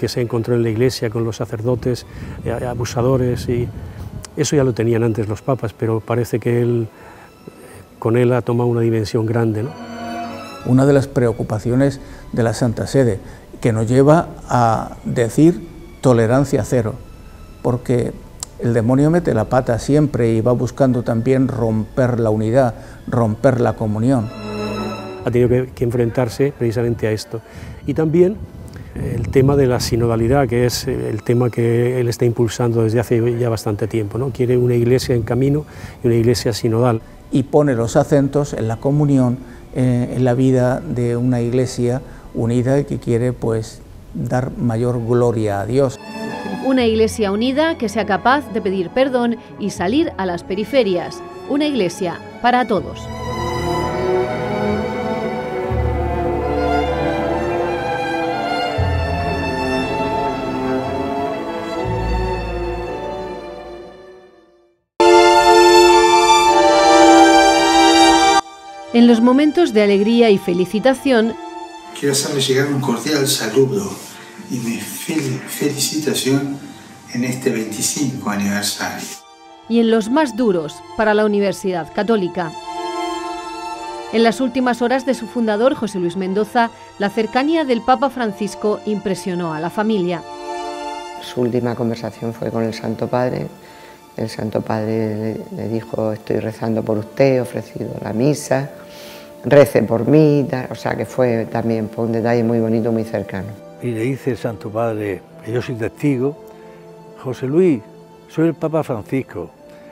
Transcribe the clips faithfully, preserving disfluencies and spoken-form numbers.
que se encontró en la iglesia con los sacerdotes, eh, abusadores, y eso ya lo tenían antes los papas, pero parece que él, con él ha tomado una dimensión grande, ¿no? Una de las preocupaciones de la Santa Sede, que nos lleva a decir tolerancia cero, porque el demonio mete la pata siempre y va buscando también romper la unidad, romper la comunión. Ha tenido que, que enfrentarse precisamente a esto. Y también el tema de la sinodalidad, que es el tema que él está impulsando desde hace ya bastante tiempo, ¿no? Quiere una iglesia en camino y una iglesia sinodal. Y pone los acentos en la comunión, eh, en la vida de una iglesia unida y que quiere pues dar mayor gloria a Dios. Una iglesia unida que sea capaz de pedir perdón y salir a las periferias. Una iglesia para todos. En los momentos de alegría y felicitación, quiero hacerle llegar un cordial saludo y mi fel felicitación en este veinticinco aniversario. Y en los más duros para la Universidad Católica. En las últimas horas de su fundador, José Luis Mendoza, la cercanía del Papa Francisco impresionó a la familia. Su última conversación fue con el Santo Padre. El Santo Padre le, le dijo: estoy rezando por usted, he ofrecido la misa, rece por mí, o sea que fue también fue un detalle muy bonito, muy cercano. Y le dice el Santo Padre, que yo soy testigo: José Luis, soy el Papa Francisco,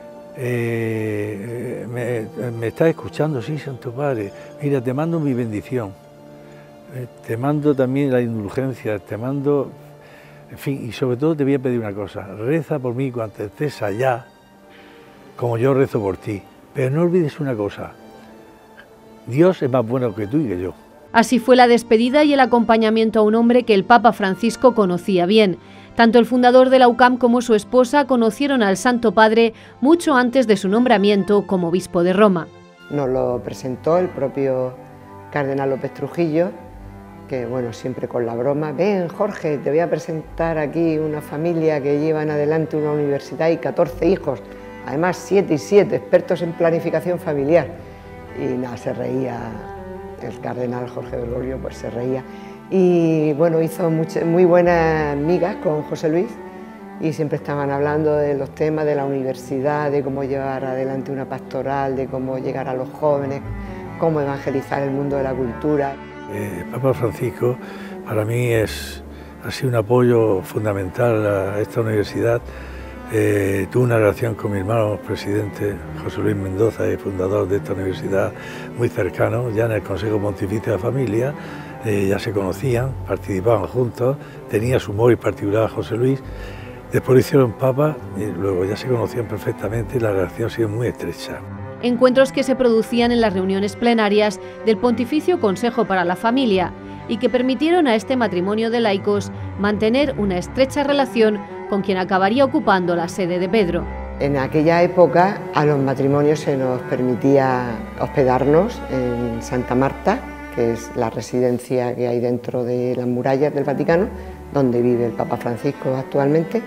eh, me, me estás escuchando, sí, Santo Padre, mira, te mando mi bendición, eh, te mando también la indulgencia, te mando, en fin, y sobre todo te voy a pedir una cosa: reza por mí cuando estés allá, como yo rezo por ti, pero no olvides una cosa: Dios es más bueno que tú y que yo. Así fue la despedida y el acompañamiento a un hombre que el Papa Francisco conocía bien. Tanto el fundador de la U C A M como su esposa conocieron al Santo Padre mucho antes de su nombramiento como obispo de Roma. Nos lo presentó el propio cardenal López Trujillo, que bueno, siempre con la broma: ven Jorge, te voy a presentar aquí una familia que llevan adelante una universidad y catorce hijos, además siete y siete, expertos en planificación familiar. Y nada, se reía, el cardenal Jorge Bergoglio pues se reía. Y bueno, hizo muchas, muy buenas migas con José Luis y siempre estaban hablando de los temas de la universidad, de cómo llevar adelante una pastoral, de cómo llegar a los jóvenes, cómo evangelizar el mundo de la cultura. El Papa Francisco para mí es, ha sido un apoyo fundamental a esta universidad. Eh, tuve una relación con mi hermano presidente José Luis Mendoza, el fundador de esta universidad, muy cercano, ya en el Consejo Pontificio de la Familia, eh, ya se conocían, participaban juntos, tenía su móvil particular José Luis, después lo hicieron papa y luego ya se conocían perfectamente y la relación ha sido muy estrecha. Encuentros que se producían en las reuniones plenarias del Pontificio Consejo para la Familia y que permitieron a este matrimonio de laicos mantener una estrecha relación con quien acabaría ocupando la sede de Pedro. En aquella época a los matrimonios se nos permitía hospedarnos en Santa Marta, que es la residencia que hay dentro de las murallas del Vaticano, donde vive el Papa Francisco actualmente,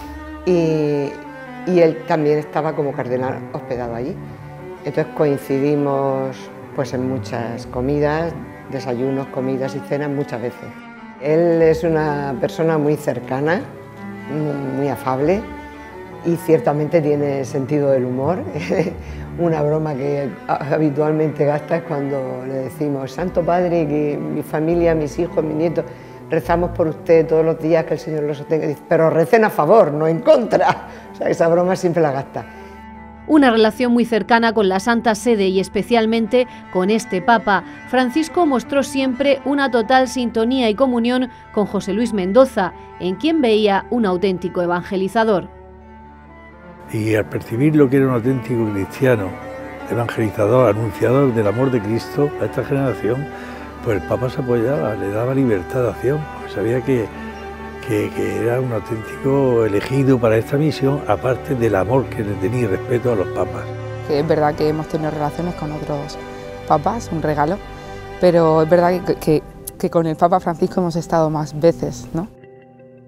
y, y él también estaba como cardenal hospedado allí. Entonces coincidimos pues, en muchas comidas, desayunos, comidas y cenas muchas veces. Él es una persona muy cercana, muy afable y ciertamente tiene sentido del humor. Una broma que habitualmente gasta es cuando le decimos: Santo Padre, que mi familia, mis hijos, mis nietos, rezamos por usted todos los días, que el Señor los sostenga. Dice: pero recen a favor, no en contra. O sea, esa broma siempre la gasta. Una relación muy cercana con la Santa Sede y especialmente con este Papa. Francisco mostró siempre una total sintonía y comunión con José Luis Mendoza, en quien veía un auténtico evangelizador. Y al percibir lo que era un auténtico cristiano, evangelizador, anunciador del amor de Cristo a esta generación, pues el Papa se apoyaba, le daba libertad de acción, porque sabía que Que, que era un auténtico elegido para esta misión, aparte del amor que le tenía y respeto a los papas. Que es verdad que hemos tenido relaciones con otros papas, un regalo, pero es verdad que, que, que con el Papa Francisco hemos estado más veces, ¿no?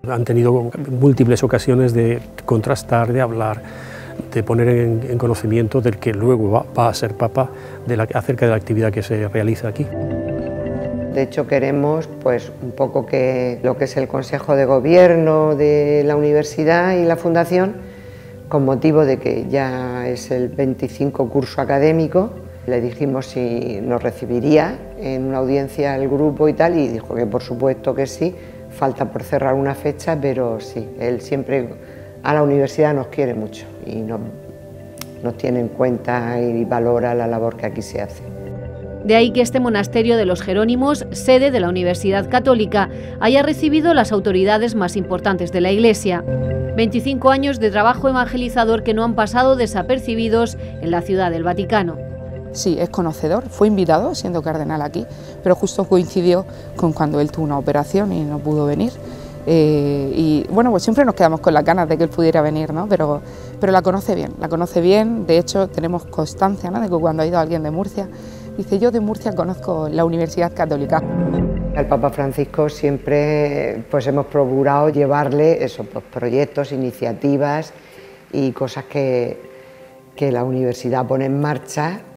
Han tenido múltiples ocasiones de contrastar, de hablar, de poner en, en conocimiento del que luego va, va a ser Papa de la, acerca de la actividad que se realiza aquí. De hecho queremos pues, un poco que lo que es el Consejo de Gobierno de la Universidad y la Fundación, con motivo de que ya es el veinticinco curso académico, le dijimos si nos recibiría en una audiencia al grupo y tal, y dijo que por supuesto que sí. Falta por cerrar una fecha, pero sí, él siempre a la universidad nos quiere mucho y nos, nos tiene en cuenta y valora la labor que aquí se hace. De ahí que este monasterio de los Jerónimos, sede de la Universidad Católica, haya recibido las autoridades más importantes de la Iglesia. veinticinco años de trabajo evangelizador que no han pasado desapercibidos en la Ciudad del Vaticano. Sí, es conocedor, fue invitado siendo cardenal aquí, pero justo coincidió con cuando él tuvo una operación y no pudo venir. Eh, y bueno, pues siempre nos quedamos con las ganas de que él pudiera venir, ¿no? Pero, pero la conoce bien, la conoce bien. De hecho, tenemos constancia, ¿no?, de que cuando ha ido alguien de Murcia, dice: yo de Murcia conozco la Universidad Católica. Al Papa Francisco siempre pues, hemos procurado llevarle esos pues, proyectos, iniciativas y cosas que, que la universidad pone en marcha